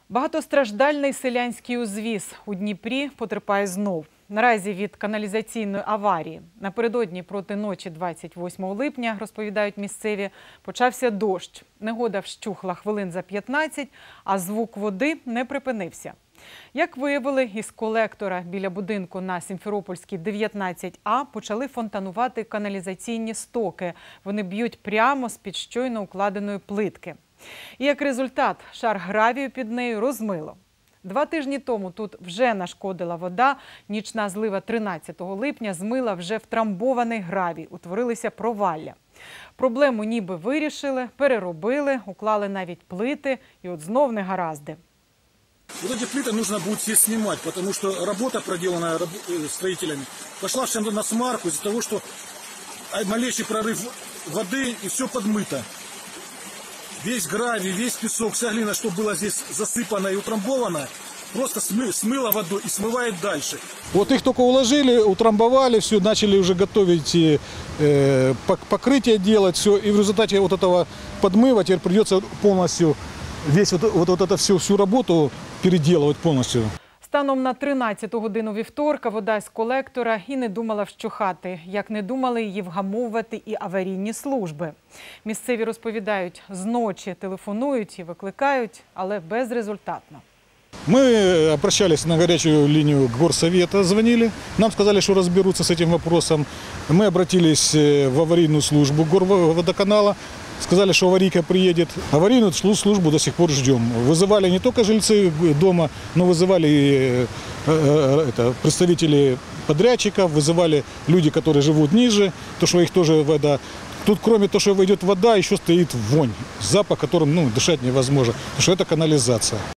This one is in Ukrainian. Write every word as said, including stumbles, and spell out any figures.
Багатостраждальний селянський узвіз у Дніпрі потерпає знов. Наразі від каналізаційної аварії. Напередодні проти ночі двадцять восьмого липня, розповідають місцеві, почався дощ. Негода вщухла хвилин за п'ятнадцять, а звук води не припинився. Як виявили, із колектора біля будинку на Сімферопольській, дев'ятнадцять А почали фонтанувати каналізаційні стоки. Вони б'ють прямо з-під щойно укладеної плитки. І як результат, шар гравію під нею розмило. Два тижні тому тут вже нашкодила вода. Нічна злива тринадцятого липня змила вже втрамбований гравій. Утворилися провалля. Проблему ніби вирішили, переробили, уклали навіть плити. І от знов негаразди. Вот эти плиты нужно будет все снимать, потому что работа, проделанная строителями, пошла всем на смарку из-за того, что малейший прорыв воды и все подмыто. Весь гравий, весь песок, вся глина, что было здесь засыпано и утрамбовано, просто смыло водой и смывает дальше. Вот их только уложили, утрамбовали, все, начали уже готовить э, покрытие делать, все. И в результате вот этого подмыва теперь придется полностью весь вот, вот, вот это всю, всю работу переделывать полностью. Станом на тринадцяту годину вівторка вода з колектора і не думала вщухати. Як не думали її вгамовувати і аварійні служби. Місцеві розповідають, зночі телефонують і викликають, але безрезультатно. Мы обращались на горячую линию горсовета, звонили. Нам сказали, что разберутся с этим вопросом. Мы обратились в аварийную службу горводоканала. Сказали, что аварийка приедет. Аварийную службу до сих пор ждем. Вызывали не только жильцы дома, но вызывали и это, представители подрядчиков, вызывали люди, которые живут ниже, то, что их тоже вода. Тут кроме того, что идет вода, еще стоит вонь, запах, которым ну, дышать невозможно, потому что это канализация.